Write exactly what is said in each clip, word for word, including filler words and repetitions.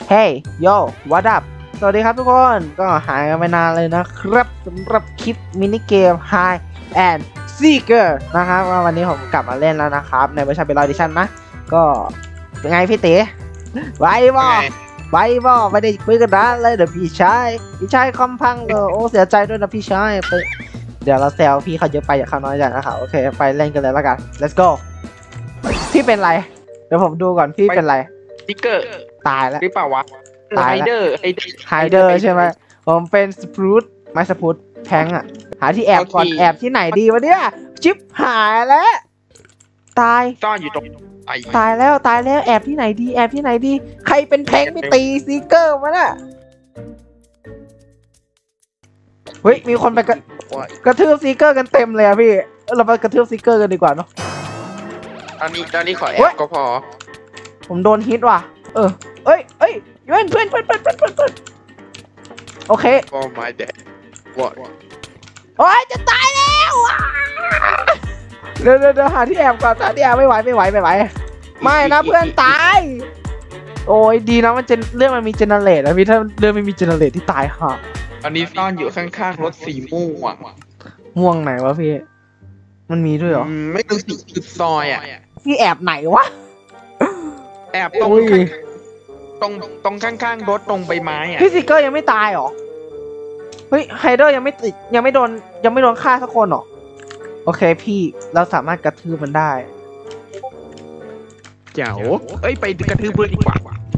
เฮ้ยโย่วัดดับสวัสดีครับทุกคนก็หายกันไปนานเลยนะครับสำหรับคลิปมินิเกม Hide and Seeker นะครับวันนี้ผมกลับมาเล่นแล้วนะครับในเวอร์ชันเป็นรอดิชั่นนะก็เป็นไงพี่เต๋ไว้บ่ไว้บ่ไม่ได้คุยกันนะเลยเดี๋ยวพี่ชายพี่ชายคอมพังเลยโอ้เสียใจด้วยนะพี่ชายเดี๋ยวเราแซวพี่เขาเยอะไปอย่าเขาน้อยใจนะครับโอเคไปเล่นกันเลยแล้วกัน let's go พี่เป็นไรเดี๋ยวผมดูก่อนพี่เป็นไรติ๊กเกอร์ตายแล้วหรือเปล่าวะตายแล้วไฮเดอร์ไฮเดอร์ใช่ไหมผมเป็นสปรูตไม่สปรูตแทงอะหาที่แอบก่อนแอบที่ไหนดีวะเนี่ยชิปหายแล้วตายซ่อนอยู่ตรงตายแล้วตายแล้วแอบที่ไหนดีแอบที่ไหนดีใครเป็นแทงไปตีซีเกอร์มาน่ะเฮ้ยมีคนไปกระกระทืบซีเกอร์กันเต็มเลยอะพี่เราไปกระทืบซีเกอร์กันดีกว่าเนาะตอนนี้ตอนนี้ขอแอบก็พอผมโดนฮิตว่ะเออเอ้ยเอ้ยเพื่อนเพื่อนเพื่อนเพื่อนเพื่อนเพื่อนโอเค Oh my god what โอ้ยจะตายแล้วเดี๋ยวเดี๋ยวหาที่แอบก่อนหาที่แอบไม่ไหวไม่ไหวไม่ไหวไม่นะเพื่อนตายโอ้ยดีนะมันเจนเรื่องมันมีเจเนเรตนะพี่ถ้าเรื่องไม่มีเจเนเรตที่ตายค่ะตอนนี้ซ่อนอยู่ข้างๆรถสีม่วงม่วงไหนวะพี่มันมีด้วยเหรอไม่รู้สิคือซอยอ่ะพี่แอบไหนวะแอบตรงตรงตรงข้างๆรถตรงใบไม้อ่ะพี่ซิกเกอร์ยังไม่ตายหรอเฮ้ยไฮเดอร์ยังไม่ติดยังไม่โดนยังไม่โดนฆ่าสักคนหรอโอเคพี่เราสามารถกระทืบมันได้เจ๋วเอ้ยไปกระทืบเพื่อนดีกว่า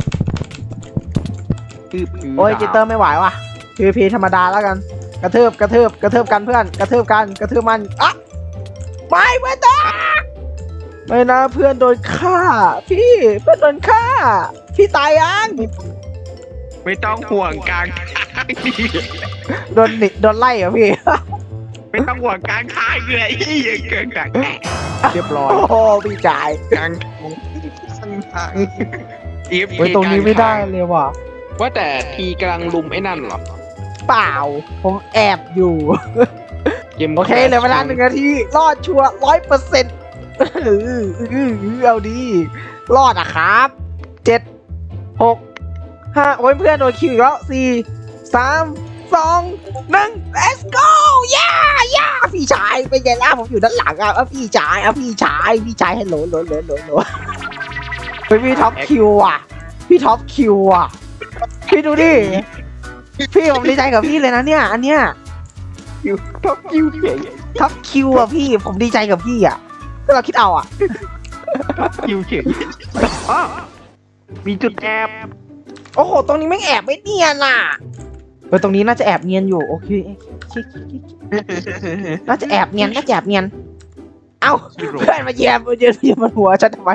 โอ้ยจิตเตอร์ไม่ไหวว่ะพีพีธรรมดาแล้วกันกระทืบกระทืบกระทืบกันเพื่อนกระทืบกันกระทืบมันอ่ะไม่เพื่อนตายไม่นะเพื่อนโดนฆ่าพี่เพื่อนโดนฆ่าพี่ตายยังไม่ต้องห่วงกลางโดนหนิโดนไล่เหรอพี่ไม่ต้องห่วงกลางทางเลยยังเกินกลางเรียบร้อยโอ้พี่จ่ายกลางทางไว้ตรงนี้ไม่ได้เลยว่ะว่าแต่ทีกำลังลุมไอ้นั่นเหรอเปล่าผมแอบอยู่โอเคเหลือเวลาหนึ่งนาทีรอดชัวร์ร้อยเปอร์เซ็นต์เอาดีรอดอะครับเจ็ดหกห้าโอ้ยเพื่อนโดนคิวอีกแล้วสี่สามสองหนึ่ง let's go ย่าย่าพี่ชายเป็นไงล่ะผมอยู่ด้านหลังอ่ะพี่ชายอ่ะพี่ชายพี่ชายให้โหลโหลโหลโหลโหลเฮ้ยพี่ท็อปคิวอ่ะพี่ท็อปคิวอ่ะพี่ดูดิพี่ผมดีใจกับพี่เลยนะเนี่ยอันเนี้ยท็อปคิวเฉยท็อปคิวอ่ะพี่ผมดีใจกับพี่อ่ะก็เราคิดเอาอ่ะท็อปคิวเฉยอ๋อมีจุดแอบโอ้โหตรงนี้ไม่แอบไม่เนียนอ่ะเออตรงนี้น่าจะแอบเนียนอยู่โอเคน่าจะแอบเนียนน่าจะแอบเนียนเอ้าเพื่อนมาแย่มาเยือนเยือนมันหัวฉันทำไม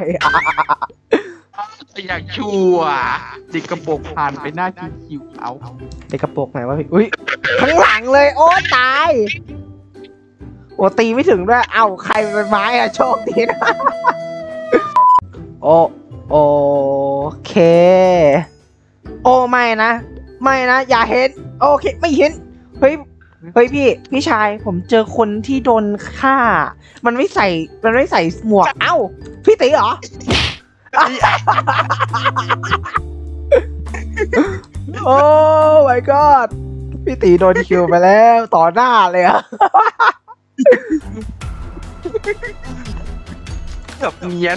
อยากชัวเด็กกระโปรงผ่านไปหน้าคิวเอาเด็กกระโปรงไหนวะพี่อุ้ยข้างหลังเลยโอ้ตายโอ้ตีไม่ถึงด้วยเอ้าใครเป็นไม้อะโชคดีนะโอโอเคโอ้ไม่นะไม่นะอย่าเห็นโอเคไม่เห็นเฮ้ยเฮ้ยพี่พี่ชายผมเจอคนที่โดนฆ่ามันไม่ใส่มันไม่ใส่หมวกเอ้าพี่ตีเหรอโอ้ my god พี่ตีโดนคิวไปแล้วต่อหน้าเลยอะแบบเนียน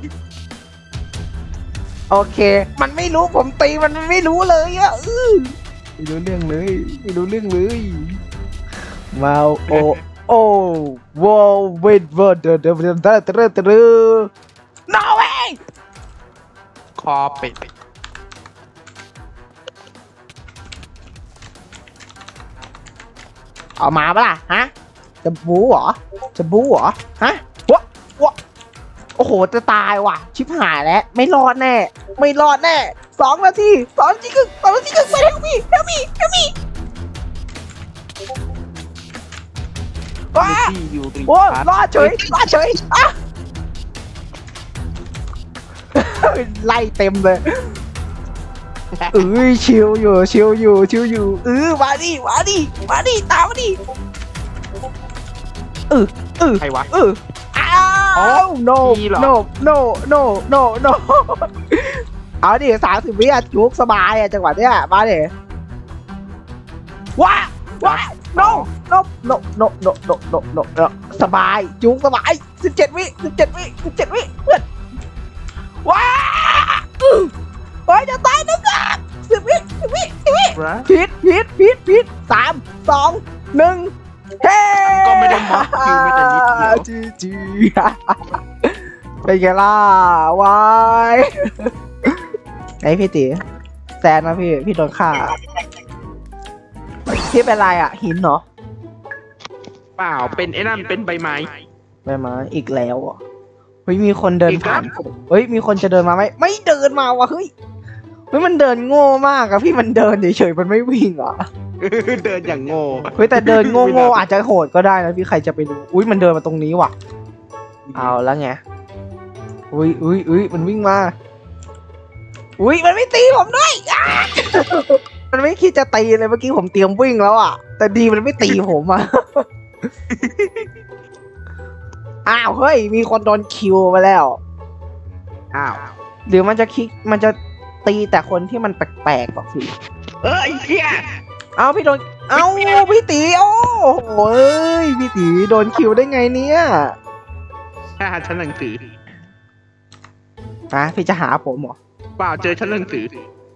โอเคมันไม่รู้ผมตีมันไม่รู้เลยอะไม่รู้เรื่องเลยไม่รู้เรื่องเลยมาโอโอ้ว้าวเวทเวทเดอเดอเดอเดอเดอเดอ no way คอเป็ดเอามาปะล่ะฮะจะบู๊เหรอจะบู๊เหรอฮะวะวะโอ้โหจะตายว่ะชิบหายแล้วไม่รอดแน่ไม่รอดแน่สองนาทีสองนาทีครึ่งสองนาทีครึ่งไปเฮลมี่เฮลมี่เฮลมี่ว้าโอ้รอดเฉยรอดเฉยอ่ะไล่เต็มเลยเอ้ยชิวอยู่ชิวอยู่ชิวอยู่เออมาดิมาดิมาดิตามมาดิเออเออใครวะเอออ้าว no no no no no no เอาดิสามสิบวิอะจุกสบายอะจังหวะเนี้ยมาดิว้าว้า no no no no no no no no no สบายจุกสบายสิบเจ็ดวิสิบเจ็ดวิสิบเจ็ดวิเพื่อนว้าโอ้ยจะตายนะจ๊ะสิบวิสิบวิสิบวิพีดพีดพีดพีดสามสองหนึ่งเฮ้ก็ไม่ได้ม็อกคิวไม่แต่นิดเดียวจีจีเป็นไงล่ะวายไอพี่ตีแซนนะพี่พี่โดนฆ่าพี่เป็นไรอ่ะหินเหรอเปล่าเป็นไอ้นั่นเป็นใบไม้ใบไม้อีกแล้วอ่ะเฮ้ยมีคนเดินอีกแล้วผ่านเฮ้ยมีคนจะเดินมาไหมไม่เดินมาวะเฮ้ยเฮ้ยมันเดินโง่มากอะพี่มันเดินเฉยๆมันไม่วิ่งอ่ะเดินอย่างโง่เฮ้ยแต่เดินโง่ๆอาจจะโหดก็ได้นะพี่ใครจะไปรู้อุ้ยมันเดินมาตรงนี้ว่ะเอาแล้วไงอุ้ยอุ้ยอุ้ยมันวิ่งมาอุ้ยมันไม่ตีผมด้วยอ่ะ มันไม่คิดจะตีเลยเมื่อกี้ผมเตรียมวิ่งแล้วอ่ะแต่ดีมันไม่ตีผมอ่ะ อ้าวเฮ้ยมีคนโดนคิวไปแล้วอ้าวหรือมันจะคิดมันจะตีแต่คนที่มันแปลกๆหรอกพี่เอ้ยเฮียเอาพี่โดนเอาพี่ตีโอ้โหเอ้ยพี่ตีโดนคิวได้ไงเนี่ยถ้าฉันหนังสือฮะพี่จะหาผมเหรอเปล่าเจอฉันหนังสือ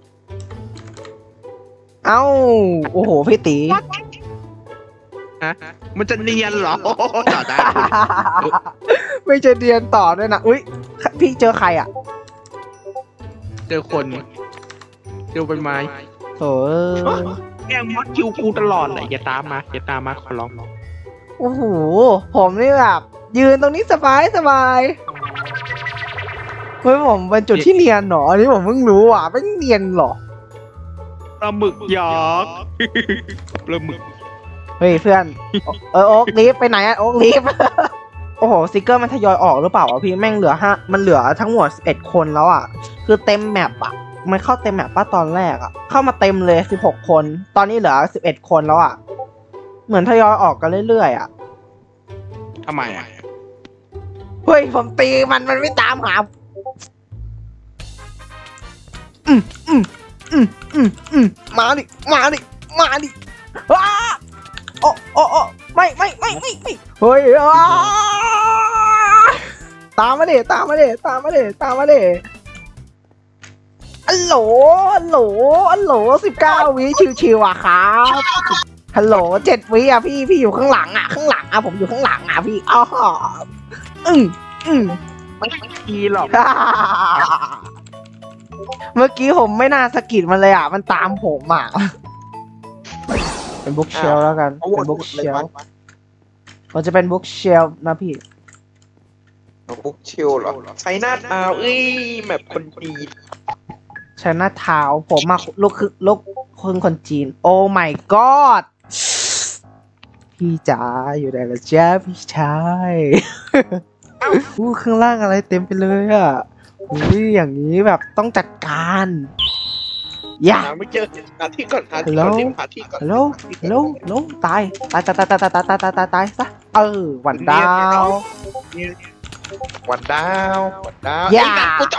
เอ้าโอ้โหพี่ตีฮะมันจะเนียนเหรอโอ้โหต่อได้ไม่จะเรียนต่อด้วยนะอุ้ยพี่เจอใครอ่ะเจอคนเจอใบไม้โถ่เอ้ยแกมัดคิวกูตลอดเลยอย่าตามมาอย่าตามมาขอร้องโอ้โหผมนี่แบบยืนตรงนี้สบายสบายเฮ้ยผมเป็นจุดที่เนียนเหรออันนี้ผมเพิ่งรู้อ่ะไม่เนียนเหรอปลาหมึกหยอกปลาหมึกเฮ้ยเพื่อนเออโอ๊กลีฟไปไหนอะโอ๊กลีฟ โอ้โหสติกเกอร์มันทยอยออกหรือเปล่าวะพี่แม่งเหลือห้ามันเหลือทั้งหมดสิบเอ็ดคนแล้วอ่ะคือเต็มแมปอ่ะมันเข้าเต็มแมปป้าตอนแรกอ่ะเข้ามาเต็มเลยสิบหกคนตอนนี้เหลือสิบเอ็ดคนแล้วอ่ะเหมือนทยอยออกกันเรื่อยๆอ่ะทำไมอ่ะเฮ้ยผมตีมันมันไม่ตามหาอืมอืมอืมอืมอืมมาดิมาดิมาดิว้าโอ้โอ้โอ้ไม่ไม่ไม่ไม่ไม่เฮ้ยอ้าตามมาดิตามมาดิตามมาดิตามมาดิอัลโหลอัลโหลอัลโหลสิบเก้าวิชิวๆอ่ะครับฮัลโหลเจ็ดวิอ่ะพี่พี่อยู่ข้างหลังอ่ะข้างหลังอ่ะผมอยู่ข้างหลังอ่ะพี่อ้ออืมอืมไม่ทีหรอกเมื่อกี้ผมไม่น่าสะกิดมันเลยอ่ะมันตามผมอ่ะเป็นบุ๊กเชลแล้วกันเป็นบุ๊กเชลมันจะเป็นบุ๊กเชลนะพี่บุ๊กชิลเหรอใช้หน้าตาเอ้ยแบบคนดีใช้หน้าเท้าผมมาลูกคือลูกคนคนจีน โอ้ my god พี่จ๋าอยู่ไหนล่ะจ๊ะพี่ชายอู้ข้างล่างอะไรเต็มไปเลยอ่ะอุ้ยอย่างนี้แบบต้องจัดการอย่าหาไม่เจอหาที่ก่อนหาที่ก่อนหาที่ก่อนฮัลโหลฮัลโหลฮัลโหลตายตายตายตายตายตายตายตายตายตายซะเออหวันดาววันดาววันดาวอย่ากูจะเอา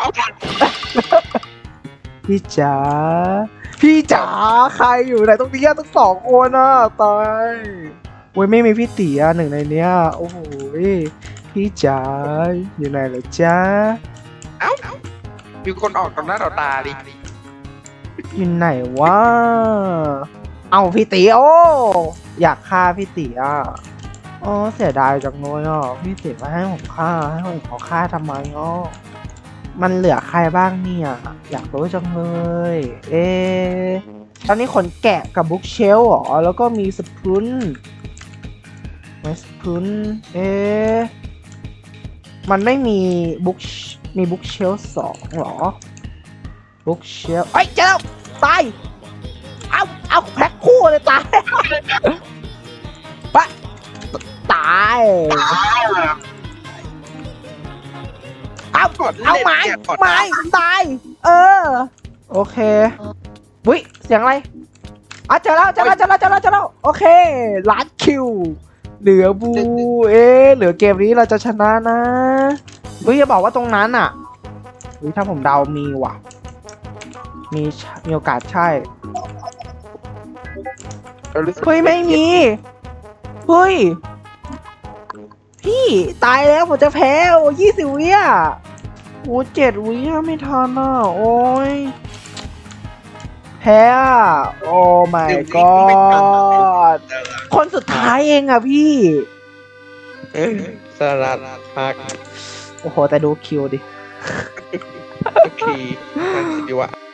พี่จ๋าพี่จ๋าใครอยู่ไหนตรงนี้ทั้งสองคนอ่ะตายโอ้ยไม่มีพี่ตีอ่ะหนึ่งในเนี้ยโอ้โหพี่จ๋าอยู่ไหนเหรอจ๊ะเอ้ามีคนออกต่อหน้าต่อตาดิอยู่ไหนวะเอาพี่ตีโอ้อยากฆ่าพี่ตีอ่ะอ๋อเสียดายจังเลยอ่ะพี่ตีมาให้ผมฆ่าให้ผมขอฆ่าทำไมอ่ะมันเหลือใครบ้างเนี่ยอยากรู้จังเลยเอ๊ะตอนนี้ขนแกะกับบุ๊กเชลหรอแล้วก็มีสปรุนมีสปรุนเอ๊ะมันไม่มีบุ๊กมีบุ๊กเชลสองหรอบุ๊กเชลเอ้ยเจอแล้วตายเอาเอาแพ็คคู่เลยตายปะตายเอาเอาไม้ไม้ตายเออโอเควิเสียงอะไรอ่ะเจอแล้วเจอแล้วเจอแล้วเจอแล้วเจอแล้วโอเคล้านคิวเหลือบูเอ๊ะเหลือเกมนี้เราจะชนะนะวิจะบอกว่าตรงนั้นอ่ะวิถ้าผมเดามีว่ะมีมีโอกาสใช่เรารู้สึกเฮ้ยไม่มี เฮ้ย พี่ตายแล้วผมจะแพ้โอ้ยี่สิบวิอ่ะโอ้เจ็ดวิอ่ะไม่ทันอ่ะ โอ้ย แพ้อ่ะ โอ้ my god คนสุดท้ายเองอ่ะพี่เออสลัดผักโอ้โห แต่ดูคิวดิโอเคนั่นสิดีวะ